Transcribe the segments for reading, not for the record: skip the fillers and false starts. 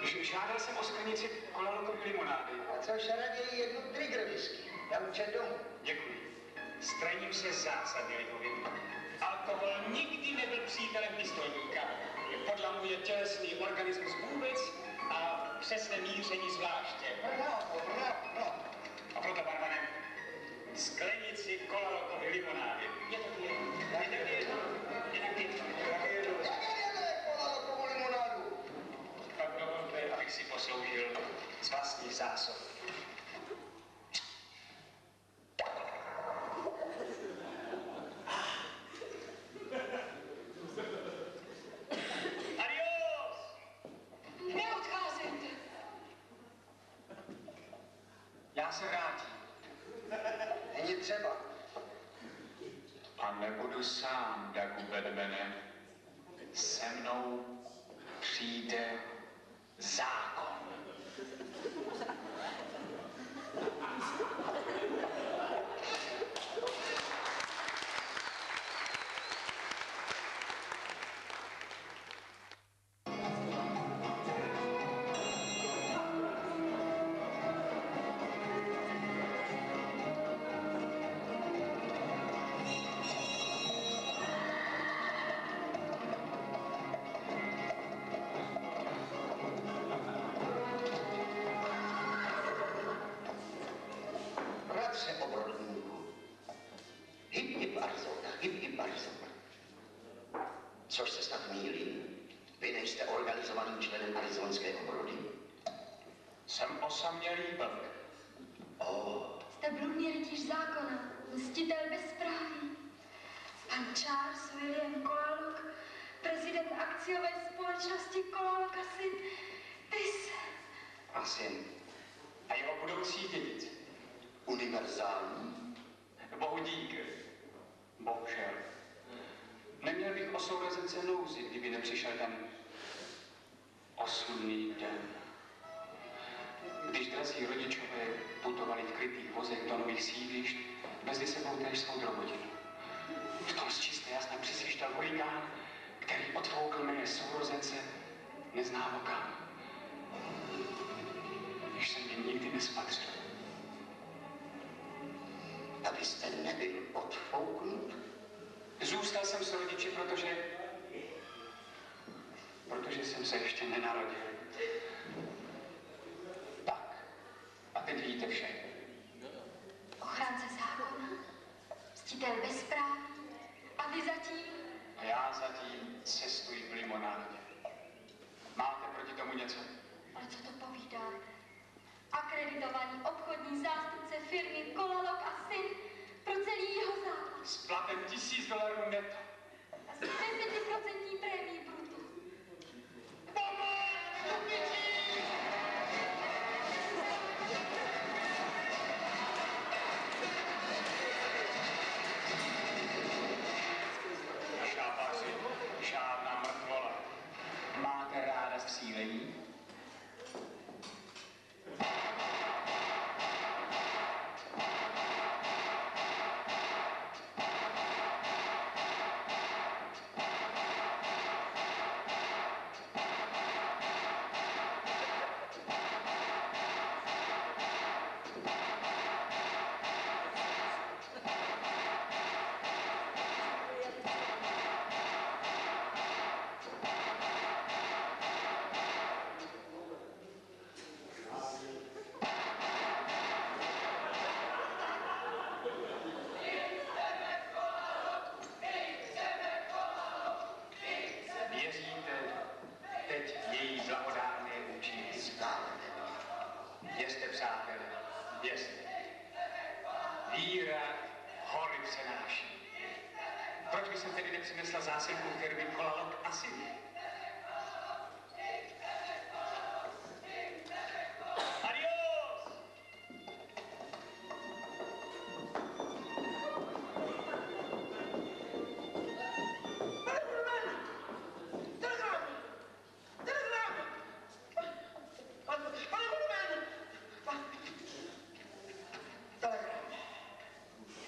Žádal jsem o sklenici kolalokové limonády. A co raději jednu trigger whisky? Já určitě domů. Děkuji. Straním se zásadně, Lihovi. Alkohol nikdy nebyl přítelem pistolníka. Podlamuje tělesný organismus vůbec a přesné míření zvláště. No. A proto, barmanem, sklenici kolalokové limonády. Je to jedno. Kolalokovou limonádu. Pak dovolte, abych si posloužil z vlastních zásob. Adios! Neodcházejte! Já se vrátím. Není třeba. A nebudu sám, Dagobert. Se mnou přijde zákon. Bratře obrodníku. Hip Arizona. Což se snad mýlím. Vy nejste organizovaným členem arizonské obrody. Jsem osamělý blk. Jste bludný rytíř zákona, mstitel bezpráví. Pan Charles William Kolalok, prezident akciové společnosti Kolalok a syn. Ty A syn. A jeho budoucí dědic. Univerzální. Bohu dík. Bohužel. Neměl bych o sourozence nouzi, kdyby nepřišel ten osudný den. Když drazí rodičové putovali v krytých vozech do nových sídlišť, vezli sebou též svou drobotinu. V tom z čisté jasna přisvištěl hurikán, který odfoukl mé sourozence neznámo kam. Když jsem je nikdy nespatřil. Abyste nebyl odfouknut? Zůstal jsem s rodiči, protože jsem se ještě nenarodil. Tak, a teď víte vše. ochránce zákona, mstitel bezpráví. A vy zatím? A já zatím cestuji v limonádě. Máte proti tomu něco? Ale co to povídáte? Akreditovaný obchodní zástupce firmy Kolalok a syn pro celý jeho základ. S platem $1000 netto. A s 10% prémií brutu. Šápaři, žádná mrtvola. Máte ráda střílení? Věřte, přátelé, věřte. Víra hory přenáší. Proč by jsem tedy nepřinesla zásilku firmy Kolalok a syn? Adios!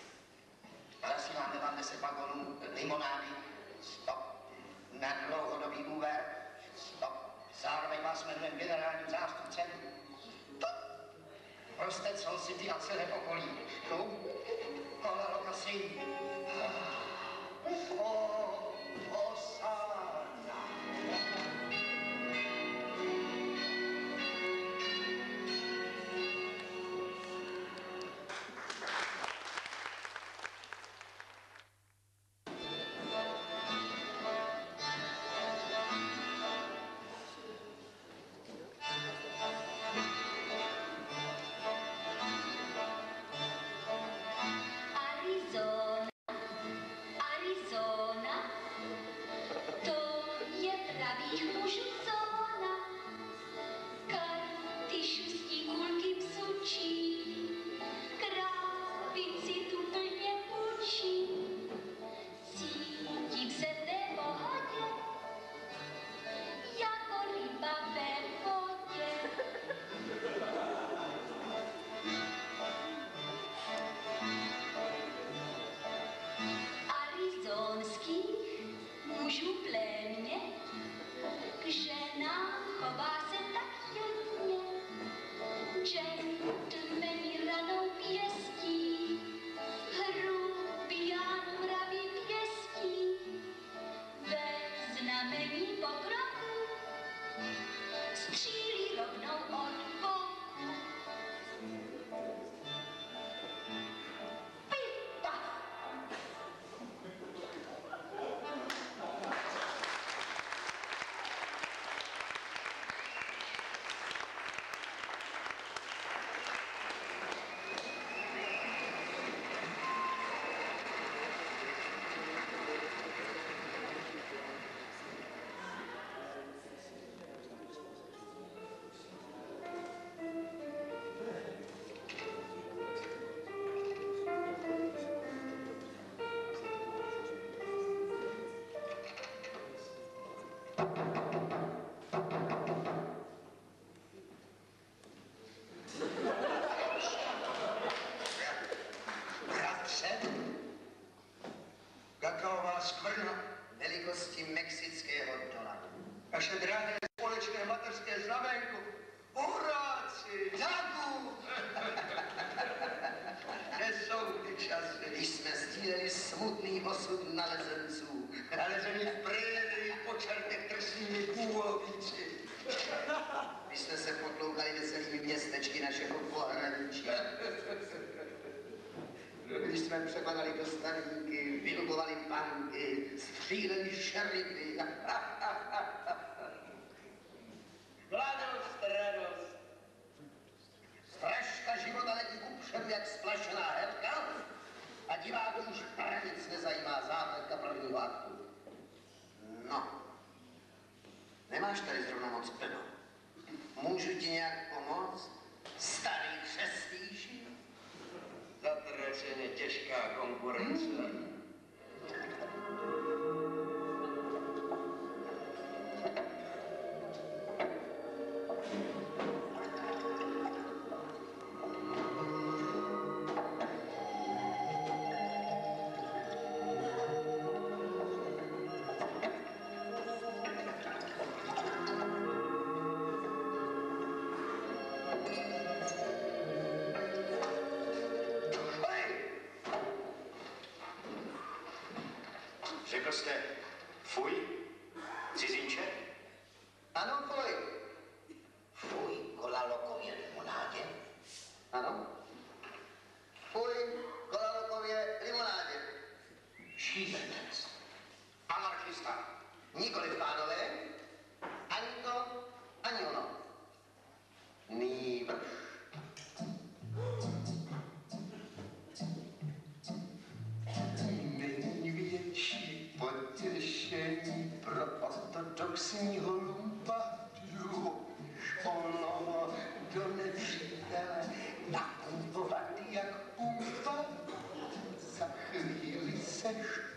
Prosím vám 10 vagonů limonády, stop, na dlouhodobý jmenujeme generálním zástupcem. Prostě co si ty a celé okolí. No, kola lokasy. Osána. Kakaová skvrna velikosti mexického dolaru. Naše drahé společné mateřské znamenko. Horáci, Dagu! Kde jsou ty časy? Když jsme sdíleli smutný osud nalezenců. Nalezený v prérii po čertech trsnými půlovíci. Když jsme se potloukali veselými městečky našeho pohraničí. Když jsme přepadali do Starinky, vylubovali panky, stříleli šerify. Mladost, radost. Straška života letí kupředu jak splašená helka a diváků už pranic nezajímá zápletka prvního aktu. No, nemáš tady zrovna moc plno. Můžu ti nějak pomoct? Starý křestýši? Zatraceně těžká konkurence. Řekl jste fuj, cizinče? Ano, fuj. Fuj, Kolalokově limonádě. Ano. Fuj, Kolalokově limonádě. Šílenec. Anarchista. Nikoliv, pánové. Ani to, ani ono. Nýbrž. Není větší potěšení pro ortodoxního lumpardu, onoho do nepřítele nakupovat jak úpad. Za chvíli seš